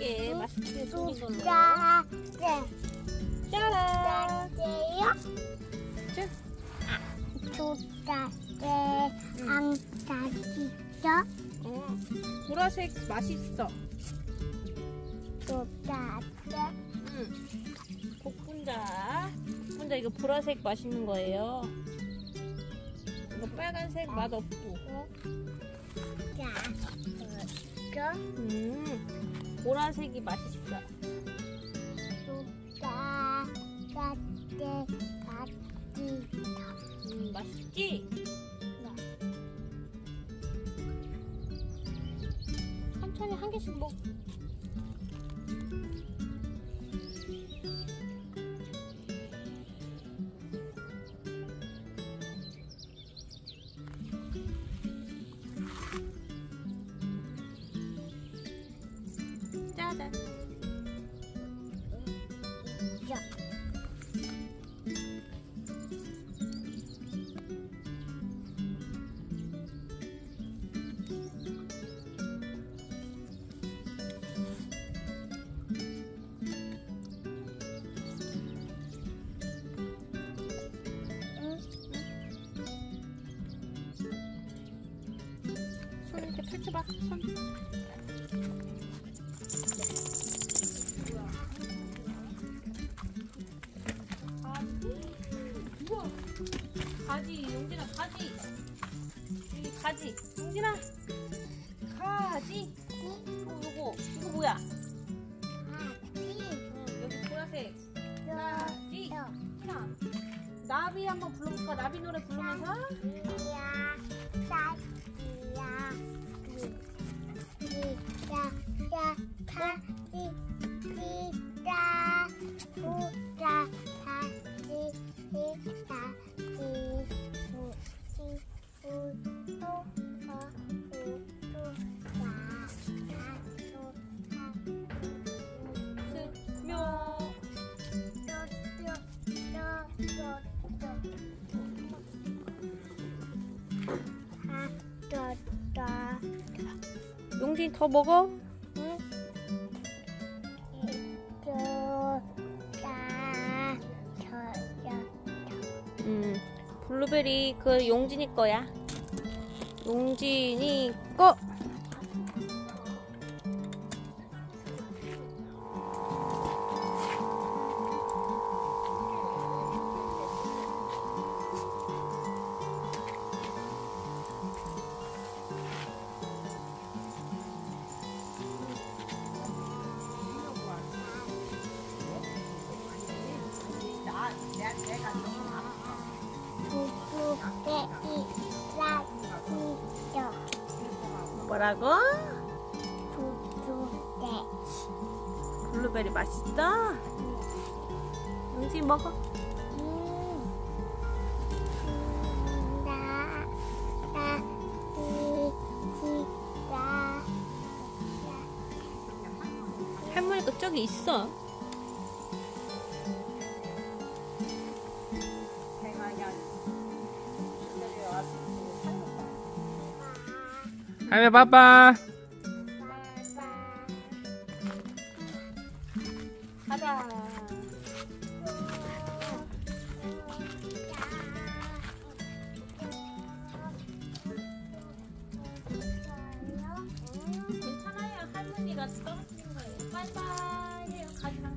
맛있게 생긴 걸로. 네. 짜란. 짜세요. 자. 조짜세 앙짜지죠. 보라색 맛있어. 조짜세. 복분자. 복분자 이거 보라색 맛있는 거예요. 이거 빨간색 맛 없고. 자, 보라색이 맛있어. 맛있지? 천천히 한 개씩 먹. 짜잔. 손 이렇게 펼쳐봐. 손. 우와. 가지, 용진아, 가지. 여기 가지. 용진아, 가지. 이거 뭐야? 여기 보라색. 가지. 용진아, 나비 한번 불러볼까? 나비 노래 부르면서. 용진 더 먹어? 응? 블루베리 그 용진이 거야. 용진이 거. 뭐라고? 블루베리 맛있어? 용진 먹어. 할머니가 저기 있어. 할매 빠빠. 가자. 괜찮아요. 할머니가 떨어뜨린 거예요. 빠이빠이 해요. 가지마.